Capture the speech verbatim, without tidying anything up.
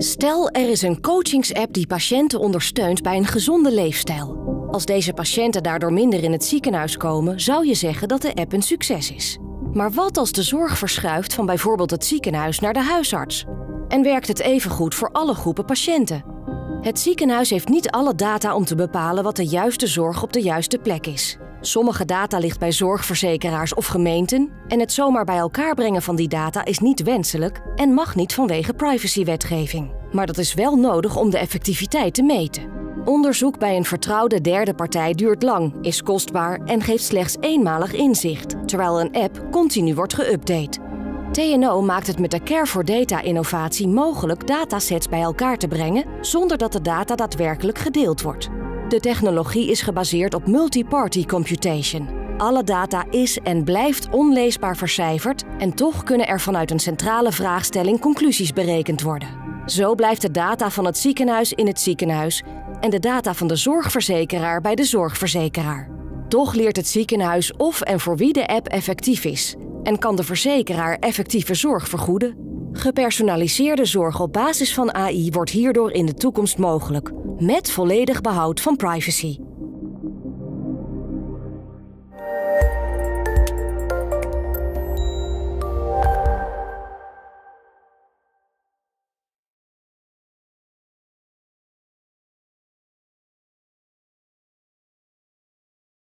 Stel, er is een coachingsapp die patiënten ondersteunt bij een gezonde leefstijl. Als deze patiënten daardoor minder in het ziekenhuis komen, zou je zeggen dat de app een succes is. Maar wat als de zorg verschuift van bijvoorbeeld het ziekenhuis naar de huisarts? En werkt het evengoed voor alle groepen patiënten? Het ziekenhuis heeft niet alle data om te bepalen wat de juiste zorg op de juiste plek is. Sommige data ligt bij zorgverzekeraars of gemeenten en het zomaar bij elkaar brengen van die data is niet wenselijk en mag niet vanwege privacywetgeving. Maar dat is wel nodig om de effectiviteit te meten. Onderzoek bij een vertrouwde derde partij duurt lang, is kostbaar en geeft slechts eenmalig inzicht, terwijl een app continu wordt geüpdate. T N O maakt het met de Care for Data-innovatie mogelijk datasets bij elkaar te brengen zonder dat de data daadwerkelijk gedeeld wordt. De technologie is gebaseerd op multi-party computation. Alle data is en blijft onleesbaar vercijferd en toch kunnen er vanuit een centrale vraagstelling conclusies berekend worden. Zo blijft de data van het ziekenhuis in het ziekenhuis en de data van de zorgverzekeraar bij de zorgverzekeraar. Toch leert het ziekenhuis of en voor wie de app effectief is en kan de verzekeraar effectieve zorg vergoeden. Gepersonaliseerde zorg op basis van A I wordt hierdoor in de toekomst mogelijk, met volledig behoud van privacy.